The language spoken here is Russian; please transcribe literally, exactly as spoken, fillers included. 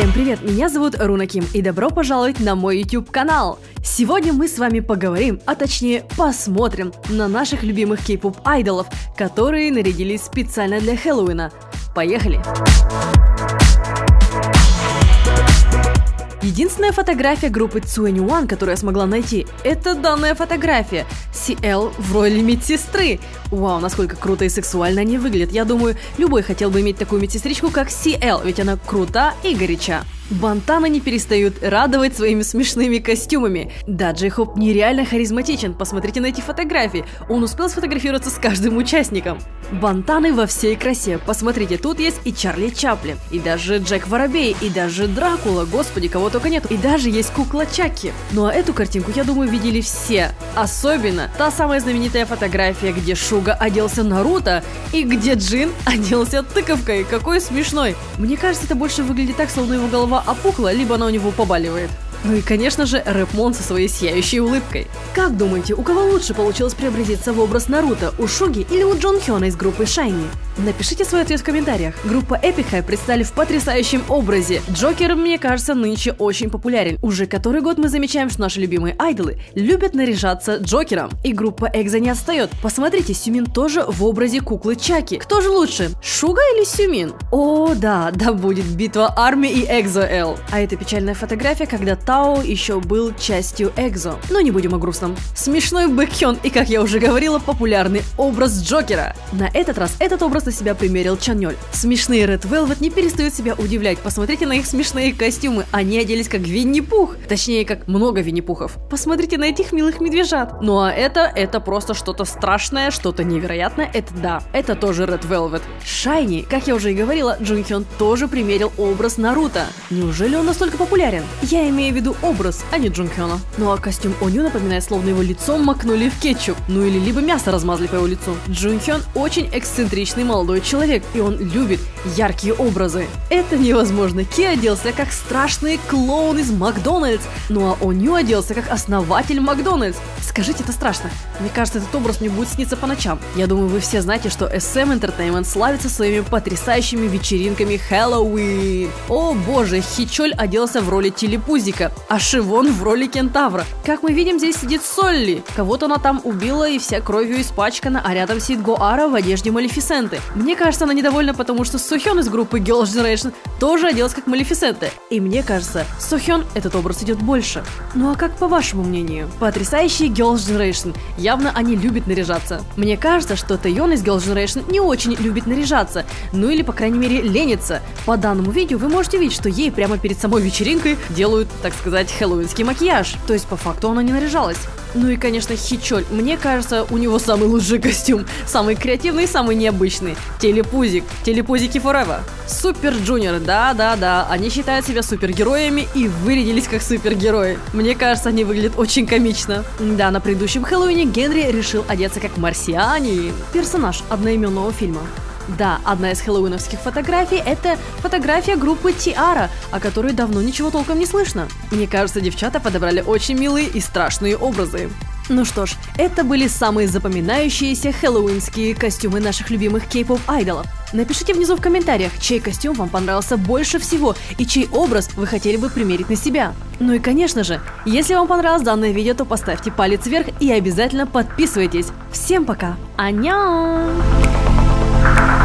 Всем привет, меня зовут Руна Ким и добро пожаловать на мой YouTube канал. Сегодня мы с вами поговорим, а точнее посмотрим на наших любимых кей-поп айдолов, которые нарядились специально для Хэллоуина. Поехали! Единственная фотография группы Two N E One, которую я смогла найти, это данная фотография. Си Эл в роли медсестры. Вау, насколько круто и сексуально они выглядят. Я думаю, любой хотел бы иметь такую медсестричку, как Си Эл, ведь она крута и горяча. Бантаны не перестают радовать своими смешными костюмами. Да, Джей-Хоп нереально харизматичен, посмотрите на эти фотографии. Он успел сфотографироваться с каждым участником. Бантаны во всей красе. Посмотрите, тут есть и Чарли Чаплин, и даже Джек Воробей, и даже Дракула, господи, кого только нет. И даже есть кукла Чаки. Ну а эту картинку, я думаю, видели все. Особенно та самая знаменитая фотография, где Шуга оделся Наруто, и где Джин оделся тыковкой. Какой смешной. Мне кажется, это больше выглядит так, словно его голова опухла, либо она у него побаливает. Ну и, конечно же, Рэпмон со своей сияющей улыбкой. Как думаете, у кого лучше получилось преобразиться в образ Наруто, у Шуги или у Джон Хёна из группы Шайни? Напишите свой ответ в комментариях. Группа Epic High представили в потрясающем образе. Джокер, мне кажется, нынче очень популярен. Уже который год мы замечаем, что наши любимые айдолы любят наряжаться Джокером. И группа Экзо не отстает. Посмотрите, Сюмин тоже в образе куклы Чаки. Кто же лучше, Шуга или Сюмин? О, да, да будет битва Арми и Экзо Эл. А это печальная фотография, когда Тао еще был частью Экзо. Но не будем о грустном. Смешной Бэкхён и, как я уже говорила, популярный образ Джокера. На этот раз этот образ на себя примерил Чаньоль. Смешные Red Velvet не перестают себя удивлять. Посмотрите на их смешные костюмы. Они оделись как Винни-Пух. Точнее, как много Винни-Пухов. Посмотрите на этих милых медвежат. Ну а это, это просто что-то страшное, что-то невероятное. Это да, это тоже Red Velvet. Шайни, как я уже и говорила, Джун Хён тоже примерил образ Наруто. Неужели он настолько популярен? Я имею в виду образ, а не Джун Хёна. Ну а костюм Оню напоминает, словно его лицом макнули в кетчуп. Ну или либо мясо размазали по его лицу. Джун Хён очень эксцентричный молодой человек, и он любит яркие образы. Это невозможно. Ки оделся как страшный клоун из Макдональдс, ну а Оню оделся как основатель Макдональдс. Скажите, это страшно? Мне кажется, этот образ мне будет сниться по ночам. Я думаю, вы все знаете, что эс эм Entertainment славится своими потрясающими вечеринками Хэллоуин. О боже, Хичоль оделся в роли телепузика, а Шивон в роли кентавра. Как мы видим, здесь сидит Солли. Кого-то она там убила и вся кровью испачкана, а рядом сидит Гоара в одежде Малефисенты. Мне кажется, она недовольна, потому что Сохён из группы Girls' Generation тоже оделась как Малефисента. И мне кажется, Сохён этот образ идет больше. Ну а как по вашему мнению? Потрясающие Girls' Generation. Явно они любят наряжаться. Мне кажется, что Тэйон из Girls' Generation не очень любит наряжаться. Ну или, по крайней мере, ленится. По данному видео вы можете видеть, что ей прямо перед самой вечеринкой делают, так сказать, хэллоуинский макияж. То есть, по факту, она не наряжалась. Ну и, конечно, Хичоль. Мне кажется, у него самый лучший костюм. Самый креативный и самый необычный. Телепузик. Телепузики forever. Супер Джуниор. Да-да-да. Они считают себя супергероями и вырядились как супергерои. Мне кажется, они выглядят очень комично. Да, на предыдущем Хэллоуине Генри решил одеться как марсианин. Персонаж одноименного фильма. Да, одна из хэллоуиновских фотографий – это фотография группы Тиара, о которой давно ничего толком не слышно. Мне кажется, девчата подобрали очень милые и страшные образы. Ну что ж, это были самые запоминающиеся хэллоуинские костюмы наших любимых кей-поп айдолов. Напишите внизу в комментариях, чей костюм вам понравился больше всего и чей образ вы хотели бы примерить на себя. Ну и конечно же, если вам понравилось данное видео, то поставьте палец вверх и обязательно подписывайтесь. Всем пока! Аньян!